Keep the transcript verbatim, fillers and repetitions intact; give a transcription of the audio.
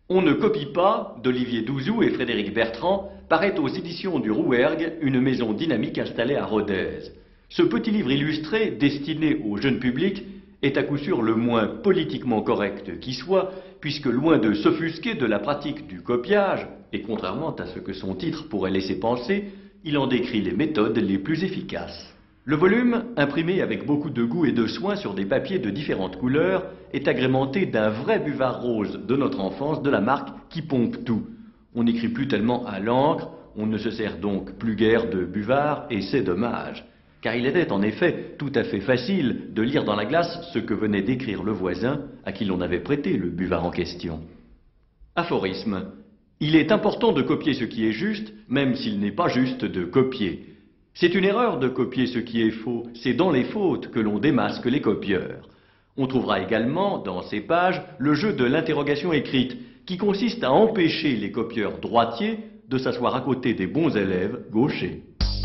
On ne copie pas, d'Olivier Douzou et Frédéric Bertrand, paraît aux éditions du Rouergue, une maison dynamique installée à Rodez. Ce petit livre illustré, destiné au jeune public, est à coup sûr le moins politiquement correct qui soit, puisque loin de s'offusquer de la pratique du copiage, et contrairement à ce que son titre pourrait laisser penser, il en décrit les méthodes les plus efficaces. Le volume, imprimé avec beaucoup de goût et de soin sur des papiers de différentes couleurs, est agrémenté d'un vrai buvard rose de notre enfance de la marque qui pompe tout. On n'écrit plus tellement à l'encre, on ne se sert donc plus guère de buvard, et c'est dommage. Car il était en effet tout à fait facile de lire dans la glace ce que venait d'écrire le voisin à qui l'on avait prêté le buvard en question. Aphorisme. Il est important de copier ce qui est juste, même s'il n'est pas juste de copier. C'est une erreur de copier ce qui est faux, c'est dans les fautes que l'on démasque les copieurs. On trouvera également, dans ces pages, le jeu de l'interrogation écrite, qui consiste à empêcher les copieurs droitiers de s'asseoir à côté des bons élèves gauchers.